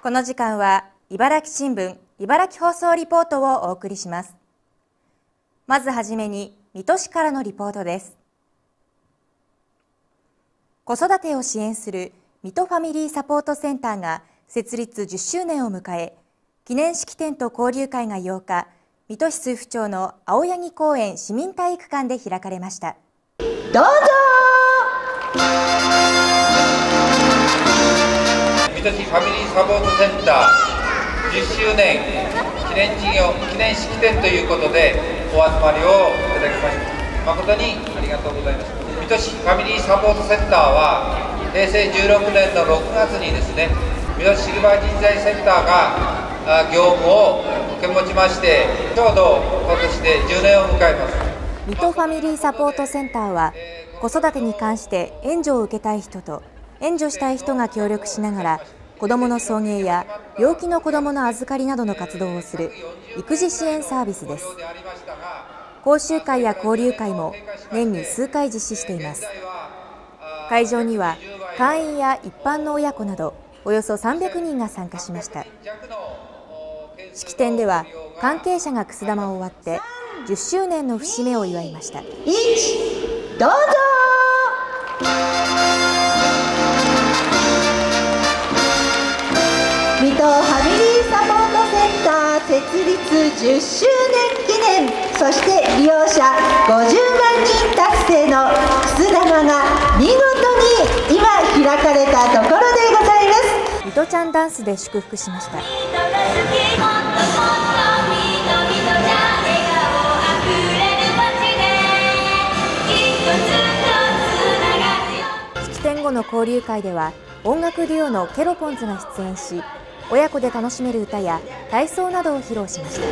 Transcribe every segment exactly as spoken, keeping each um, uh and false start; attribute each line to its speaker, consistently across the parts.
Speaker 1: この時間は茨城新聞茨城放送リポートをお送りします。まずはじめに水戸市からのリポートです。子育てを支援する水戸ファミリーサポートセンターが設立じゅっしゅうねんを迎え、記念式典と交流会がようか、水戸市水府町の青柳公園市民体育館で開かれました。
Speaker 2: どうぞ。
Speaker 3: 水戸市ファミリーサポートセンターじゅっしゅうねん記念事業記念式典ということでお集まりをいただきました。誠にありがとうございます。水戸市ファミリーサポートセンターはへいせいじゅうろくねんのろくがつにですね、水戸市シルバー人材センターが業務を受け持ちまして、ちょうど今年でじゅうねんを迎えます。
Speaker 1: 水戸ファミリーサポートセンターは、子育てに関して援助を受けたい人と援助したい人が協力しながら、子どもの送迎や病気の子どもの預かりなどの活動をする育児支援サービスです。講習会や交流会も年に数回実施しています。会場には会員や一般の親子などおよそさんびゃくにんが参加しました。式典では関係者がくす玉を割ってじゅっしゅうねんの節目を祝いました。い
Speaker 2: ちどうぞ。水戸ファミリーサポートセンター設立じゅっしゅうねん記念、そして利用者ごじゅうまんにん達成のくす玉が見事に今開かれたところでございます。
Speaker 1: 水戸ちゃんダンスで祝福しました。式典後の交流会では音楽デュオのケロポンズが出演し、親子で楽しめる歌や体操などを披露しました。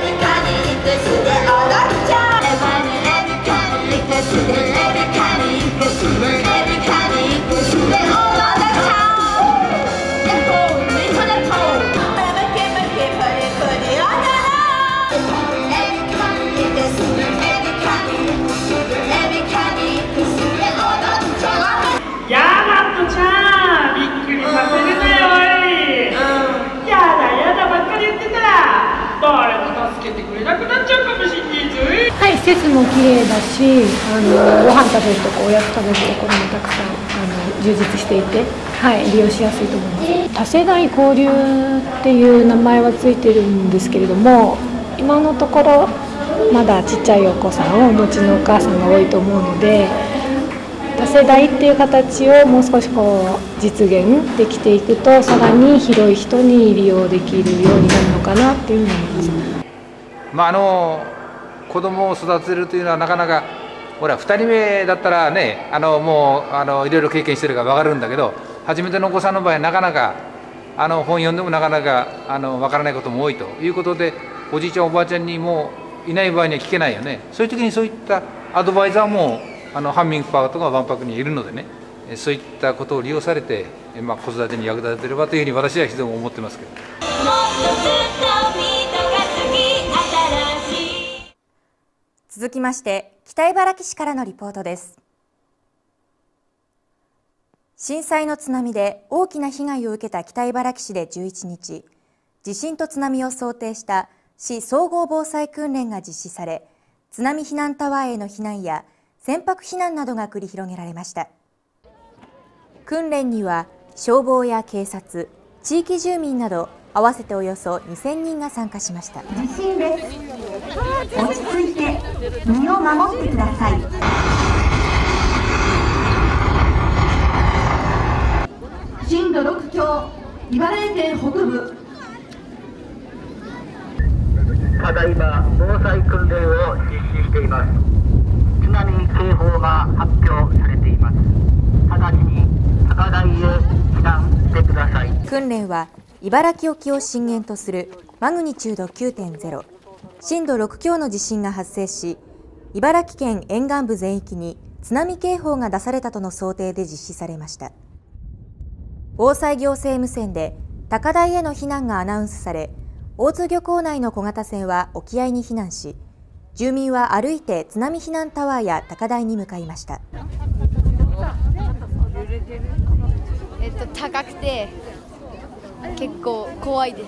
Speaker 4: はい、施設も綺麗だし、あのご飯食べるとこ、おやつ食べるところもたくさんあの充実していて、はい、利用しやすいと思います。多世代交流っていう名前はついてるんですけれども、今のところまだちっちゃいお子さんをお持ちのお母さんが多いと思うので、多世代っていう形をもう少しこう実現できていくと、さらに広い人に利用できるようになるのかなっていうふうに思います。
Speaker 3: まああの子供を育てるというのはなかなか、ほらふたりめだったらね、あのもうあのいろいろ経験してるから分かるんだけど、初めてのお子さんの場合なかなかあの本読んでもなかなかあの分からないことも多いということで、おじいちゃんおばあちゃんにもいない場合には聞けないよね。そういう時にそういったアドバイザーもあのハンミングパートが万博にいるのでね、そういったことを利用されて、まあ、子育てに役立てればというふうに私は非常に思ってますけど。
Speaker 1: 続きまして北茨城市からのリポートです。震災の津波で大きな被害を受けた北茨城市でじゅういちにち、地震と津波を想定した市総合防災訓練が実施され、津波避難タワーへの避難や船舶避難などが繰り広げられました。訓練には消防や警察、地域住民など合わせておよそにせんにんが参加しました。
Speaker 2: 地震です。落ち着いて身を守ってください。震度ろく強、茨城県北部。
Speaker 5: ただいま防災訓練を実施しています。津波警報が発表されています。直ちに高台へ避難してください。
Speaker 1: 訓練は茨城沖を震源とするマグニチュード きゅうてんゼロ、震度ろく強の地震が発生し、茨城県沿岸部全域に津波警報が出されたとの想定で実施されました。防災行政無線で高台への避難がアナウンスされ、大津漁港内の小型船は沖合に避難し、住民は歩いて津波避難タワーや高台に向かいました。
Speaker 6: えっと、高くて結構怖いです。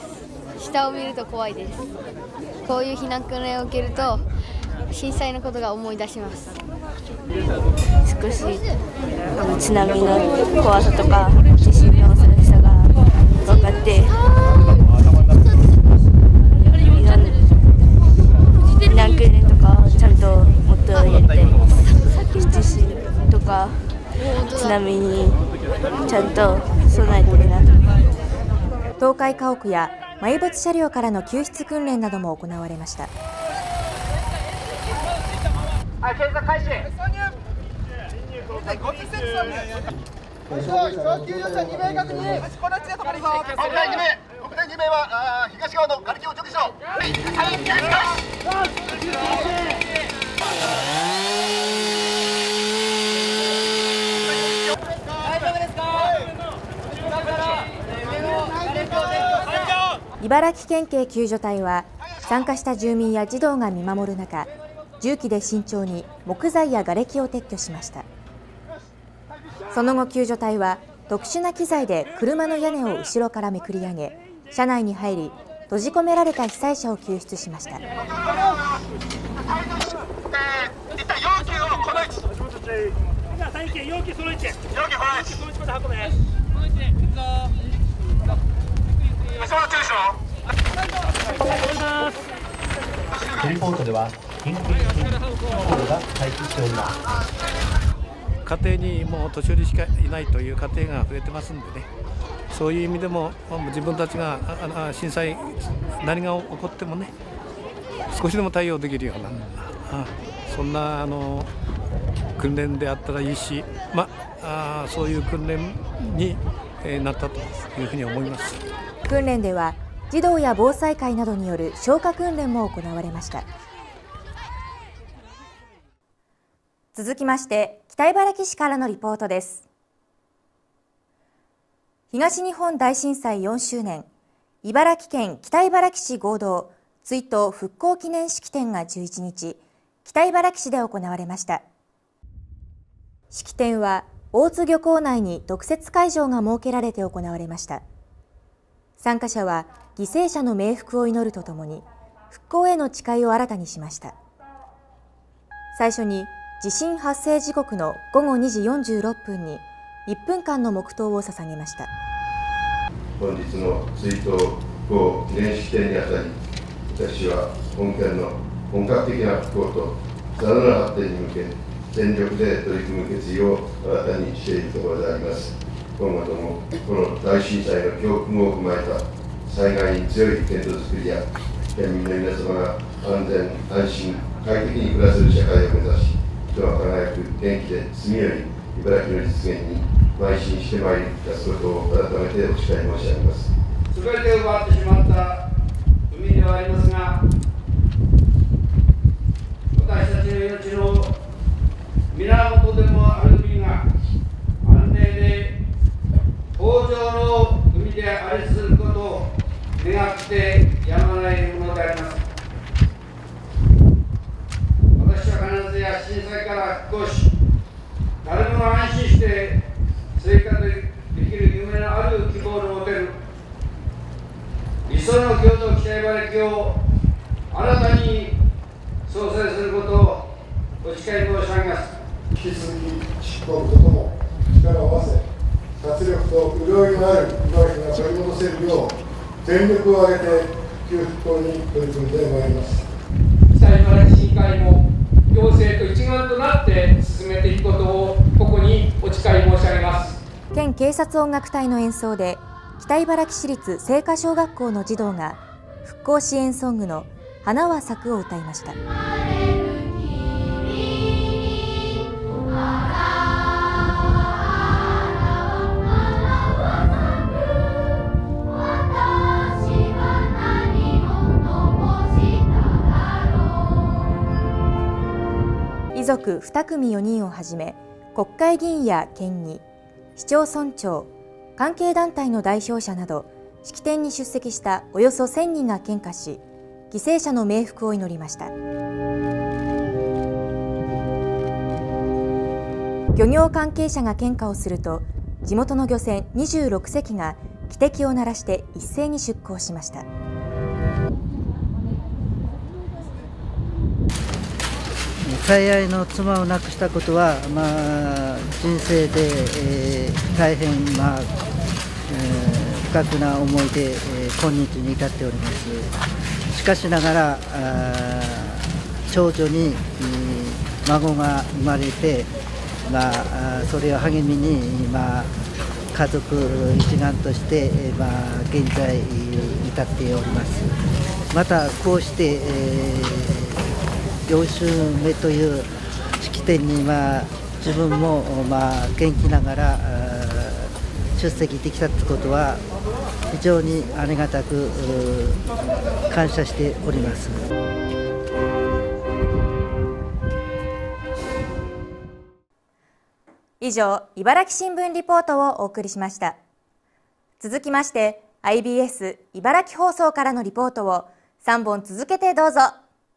Speaker 6: 下を見ると怖いです。こういう避難訓練を受けると震災のことが思い出します。
Speaker 7: 少しあの津波の怖さとか地震の恐ろしさが分かって避難訓練とかちゃんともっとやりたいです。地震とか津波にちゃんと備えてるなと。
Speaker 1: 倒壊家屋や埋没車両からの救出訓練なども行われました。
Speaker 5: はい、検査開始。
Speaker 8: 小救助者にめい確認。この地で止まるぞ。
Speaker 9: 国体にめい、国体にめいはあ東側の瓦礫を除去しろ。はい、救出開
Speaker 8: 大丈夫ですか。
Speaker 1: 茨城県警救助隊は参加した住民や児童が見守る中、重機で慎重に木材や瓦礫を撤去しました。その後、救助隊は特殊な機材で車の屋根を後ろからめくり上げ、車内に入り閉じ込められた被災者を救出しました。
Speaker 10: ヘリポートでは緊急地震速報が待機しております。
Speaker 11: 家庭にもう年寄りしかいないという家庭が増えてますんでね、そういう意味でも自分たちが震災何が起こってもね少しでも対応できるような、あそんなあの訓練であったらいいし、まあそういう訓練になったというふうに思います。
Speaker 1: 訓練では児童や防災会などによる消火訓練も行われました。続きまして北茨城市からのリポートです。東日本大震災よんしゅうねん、茨城県北茨城市合同追悼復興記念式典がじゅういちにち、北茨城市で行われました。式典は大津漁港内に特設会場が設けられて行われました。参加者は犠牲者の冥福を祈るとともに復興への誓いを新たにしました。最初に地震発生時刻のごごにじよんじゅうろっぷんにいっぷんかんの黙祷を捧げました。
Speaker 12: 本日の追悼復興記念式典にあたり、私は本県の本格的な復興とさらなる発展に向け全力で取り組む決意を新たにしているところであります。今後ともこの大震災の教訓を踏まえた災害に強い県土づくりや県民の皆様が安全安心快適に暮らせる社会を目指し、人は輝く元気で住みよい茨城の実現に邁進してまいりますことを改めてお誓い申し上げます。
Speaker 13: すべて奪ってしまった海ではありますが、私たちの命の源でもある海が安寧で豊穣の海であり続くことを願ってやまないものであります。私は必ずや震災から復興し、誰もが安心して生活できる夢のある希望の持てる理想の京都北茨城を新たに創生することをお誓い申し上げます。
Speaker 14: 引き続き執行部ととも力を合わせ、活力と潤いのある茨城が取り戻せるよう全力を挙げて復旧復興に取り組んでまいります。
Speaker 13: 北茨城市議会も行政と一丸となって進めていくことをここにお誓い申し上げます。
Speaker 1: 県警察音楽隊の演奏で北茨城市立精華小学校の児童が復興支援ソングの花は咲くを歌いました。遺族にくみよにんをはじめ、国会議員や県議、市町村長、関係団体の代表者など、式典に出席したおよそせんにんが献花し、犠牲者の冥福を祈りました。漁業関係者が献花をすると、地元の漁船にじゅうろくせきが汽笛を鳴らして一斉に出港しました。
Speaker 15: 最愛の妻を亡くしたことは、まあ、人生で、えー、大変、まあえー、深くな思いで、えー、今日に至っております。しかしながら長女に、えー、孫が生まれて、まあ、それを励みに、まあ、家族一丸として、えーまあ、現在至っております。またこうして、えー、よん週目という式典に、まあ、自分も、まあ、元気ながら出席できたということは非常にありがたく感謝しております。
Speaker 1: 以上、茨城新聞リポートをお送りしました。続きまして アイビーエス 茨城放送からのリポートをさんぼん続けてどうぞ。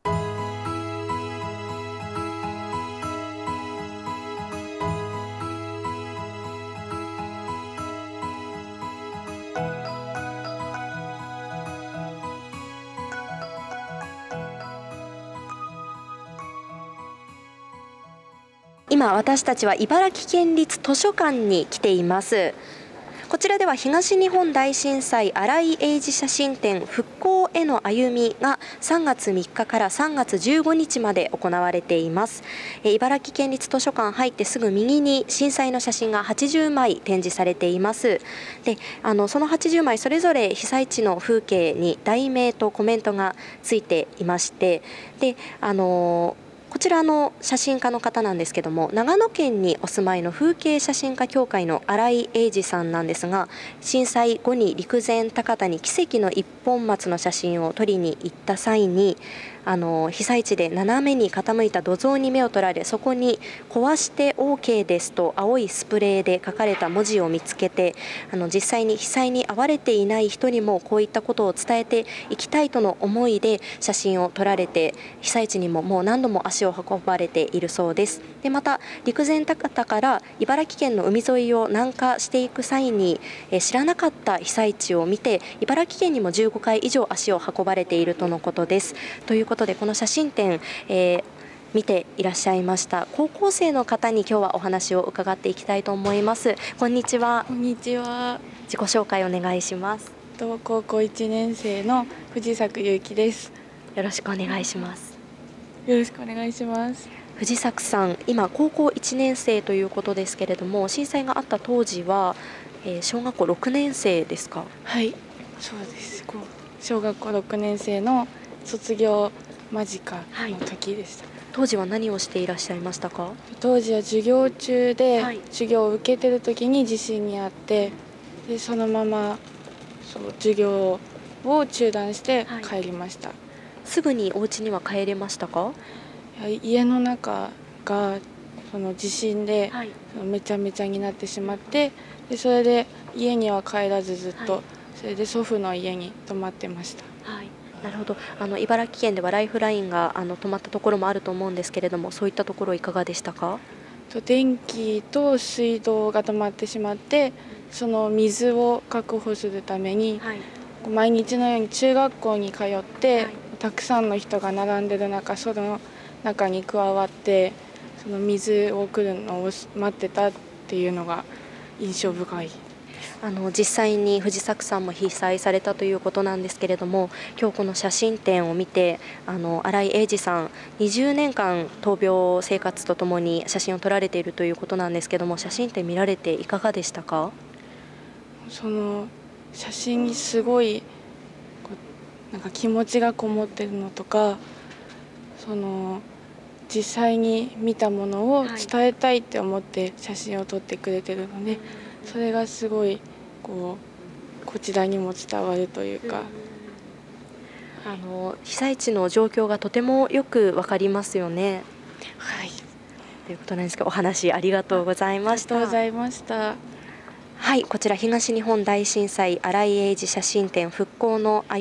Speaker 16: 今私たちは茨城県立図書館に来ています。こちらでは東日本大震災新井英二写真展復興への歩みがさんがつみっかからさんがつじゅうごにちまで行われています。茨城県立図書館入ってすぐ右に震災の写真がはちじゅうまい展示されています。で、あのそのはちじゅうまいそれぞれ被災地の風景に題名とコメントがついていまして、で、あのこちらの写真家の方なんですけども、長野県にお住まいの風景写真家協会の新井英二さんなんですが、震災後に陸前高田に奇跡の一本松の写真を撮りに行った際に、あの被災地で斜めに傾いた土蔵に目を取られ、そこに壊して オーケー ですと青いスプレーで書かれた文字を見つけて、あの実際に被災に遭われていない人にもこういったことを伝えていきたいとの思いで写真を撮られて、被災地にももう何度も足を運ばれているそうです。で、また陸前高田から茨城県の海沿いを南下していく際に、え知らなかった被災地を見て茨城県にもじゅうごかい以上足を運ばれているとのことです。ということでこの写真展、えー、見ていらっしゃいました高校生の方に今日はお話を伺っていきたいと思います。こんにちは。
Speaker 17: こんにちは。
Speaker 16: 自己紹介お願いします。
Speaker 17: 高校いちねんせいの藤作優希です。
Speaker 16: よろしくお願いします。
Speaker 17: よろしくお願いします。
Speaker 16: 藤作さん、今高校いちねんせいということですけれども、震災があった当時は、えー、小学校ろくねんせいですか？
Speaker 17: はい、そうです。小学校ろくねんせいの卒業間近の時でした、はい。
Speaker 16: 当時は何をしていらっしゃいましたか？
Speaker 17: 当時は授業中で、はい、授業を受けてる時に地震にあって、でそのままそう授業を中断して帰りました、はい。
Speaker 16: すぐにお家には帰れましたか？
Speaker 17: いや、家の中がその地震で、はい、めちゃめちゃになってしまって、でそれで家には帰らずずっと、はい、それで祖父の家に泊まってました。
Speaker 16: はい、なるほど。あの茨城県ではライフラインがあの止まったところもあると思うんですけれども、そういったところいかがでしたか？
Speaker 17: 電気と水道が止まってしまって、その水を確保するために、はい、毎日のように中学校に通って、はい、たくさんの人が並んでる中、その中に加わってその水を来るのを待ってたっていうのが印象深い。
Speaker 16: あの実際に藤作さんも被災されたということなんですけれども、今日この写真展を見て、あの新井英二さんにじゅうねんかん闘病生活とともに写真を撮られているということなんですけども、写真展見られていかがでしたか？
Speaker 17: その写真にすごいなんか気持ちがこもってるのとか、その実際に見たものを伝えたいって思って写真を撮ってくれてるので、それがすごいこうこちらにも伝わるというか、
Speaker 16: あの被災地の状況がとてもよくわかりますよね。
Speaker 17: はい。
Speaker 16: ということなんですけど、お話ありがとうございました。
Speaker 17: ありがとうございました。
Speaker 16: はい、こちら東日本大震災新井英二写真展復興の歩み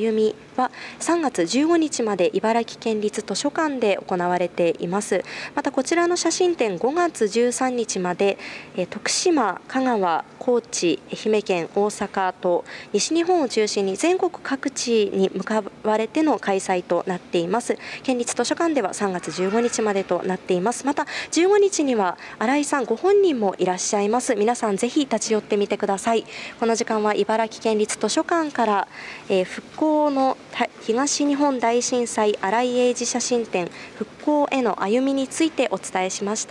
Speaker 16: はさんがつじゅうごにちまで茨城県立図書館で行われています。またこちらの写真展ごがつじゅうさんにちまで徳島、香川、高知、愛媛県、大阪と西日本を中心に全国各地に向かわれての開催となっています。県立図書館ではさんがつじゅうごにちまでとなっています。またじゅうごにちには新井さんご本人もいらっしゃいます。皆さんぜひ立ち寄ってみてください。この時間は茨城県立図書館から、えー、復興の東日本大震災新井英二写真展復興への歩みについてお伝えしました。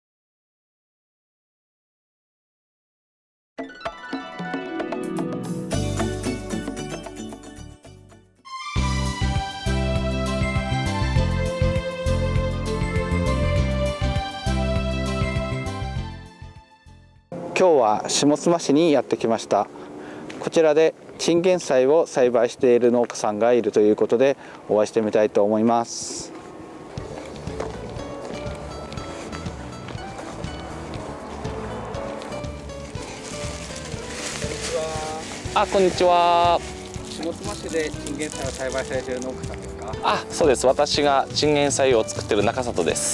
Speaker 18: 今日は下妻市にやってきました。こちらでチンゲン菜を栽培している農家さんがいるということでお会いしてみたいと思います。
Speaker 19: あ、こんにちは。
Speaker 18: 下妻市でチンゲン菜を栽培されている農家さんですか？
Speaker 19: あ、そうです。私がチンゲン菜を作っている中里です。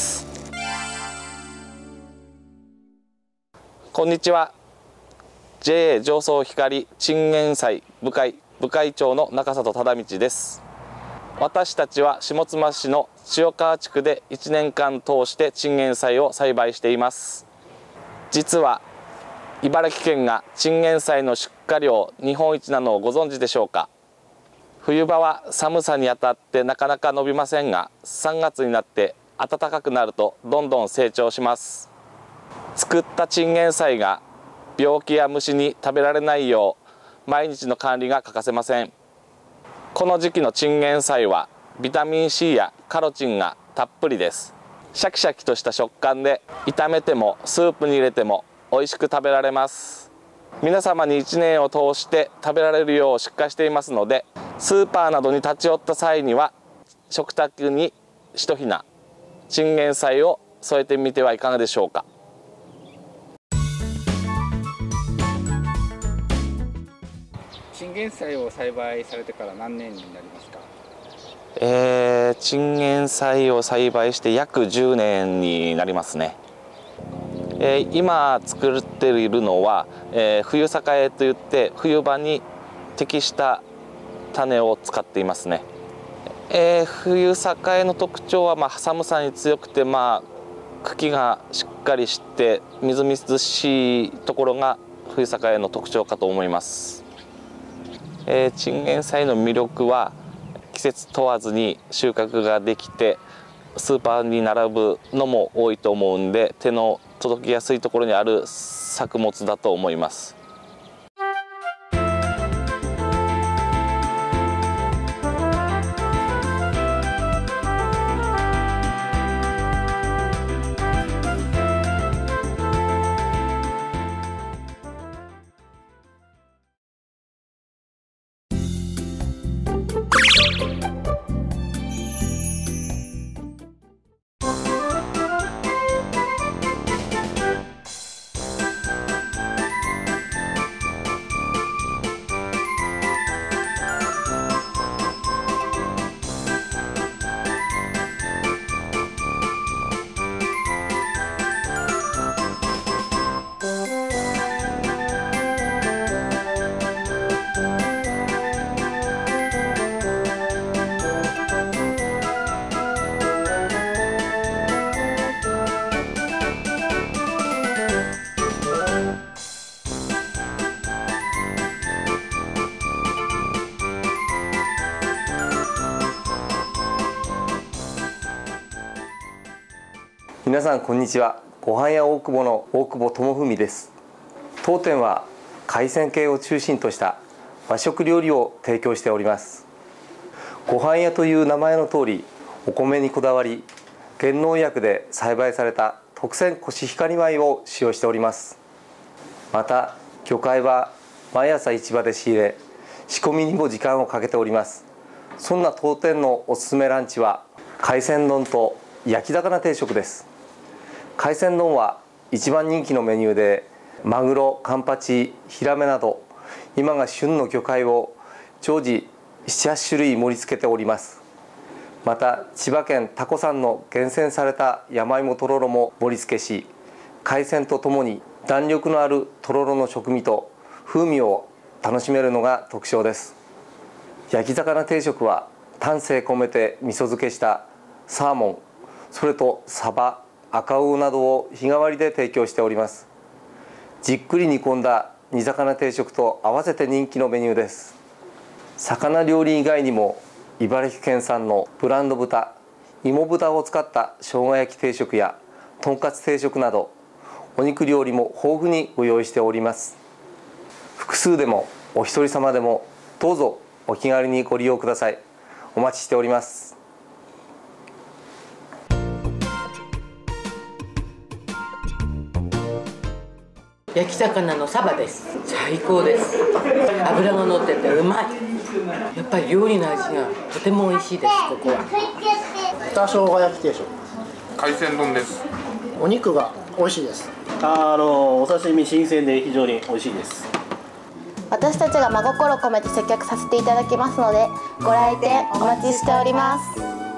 Speaker 19: こんにちは。ジェーエー 上総光チンゲン菜部会部会長の中里忠道です。私たちは下妻市の塩川地区でいちねんかん通してチンゲン菜を栽培しています。実は茨城県がチンゲン菜の出荷量日本一なのをご存知でしょうか。冬場は寒さにあたってなかなか伸びませんが、さんがつになって暖かくなるとどんどん成長します。作ったチンゲン菜が病気や虫に食べられないよう毎日の管理が欠かせません。この時期のチンゲン菜はビタミン シー やカロチンがたっぷりです。シャキシャキとした食感で炒めてもスープに入れても美味しく食べられます。皆様にいちねんを通して食べられるよう出荷していますので、スーパーなどに立ち寄った際には食卓に一ひなチンゲン菜を添えてみてはいかがでしょうか。
Speaker 18: チンゲン菜を栽培されてから何年になりますか？
Speaker 19: えー、チンゲン菜を栽培して約じゅうねんになりますね。えー、今作っているのは、えー、冬栄といって冬場に適した種を使っていますね。えー、冬栄の特徴は、まあ、寒さに強くて、まあ、茎がしっかりしてみずみずしいところが冬栄の特徴かと思います。えー、チンゲン菜の魅力は季節問わずに収穫ができてスーパーに並ぶのも多いと思うんで、手の届きやすいところにある作物だと思います。
Speaker 20: 皆さんこんにちは。ごはん屋大久保の大久保智文です。当店は海鮮系を中心とした和食料理を提供しております。ごはん屋という名前の通り、お米にこだわり減農薬で栽培された特選コシヒカリ米を使用しております。また魚介は毎朝市場で仕入れ、仕込みにも時間をかけております。そんな当店のおすすめランチは海鮮丼と焼き魚定食です。海鮮丼は一番人気のメニューで、マグロ、カンパチ、ヒラメなど今が旬の魚介を常時ななはち種類盛り付けております。また千葉県多古産の厳選された山芋とろろも盛り付けし、海鮮とともに弾力のあるとろろの食味と風味を楽しめるのが特徴です。焼き魚定食は丹精込めて味噌漬けしたサーモン、それとサバ、赤魚などを日替わりで提供しております。じっくり煮込んだ煮魚定食と合わせて人気のメニューです。魚料理以外にも茨城県産のブランド豚、芋豚を使った生姜焼き定食やとんかつ定食などお肉料理も豊富にご用意しております。複数でもお一人様でもどうぞお気軽にご利用ください。お待ちしております。
Speaker 21: 焼き魚のサバです。最高です。脂が乗っててうまい。やっぱり料理の味がとても美味しいです。ここは
Speaker 22: 豚生姜焼き定食、
Speaker 23: 海鮮丼です。
Speaker 22: お肉が美味しいです。
Speaker 24: あのお刺身新鮮で非常に美味しいです。
Speaker 25: 私たちが真心込めて接客させていただきますので、ご来店お待ちしております。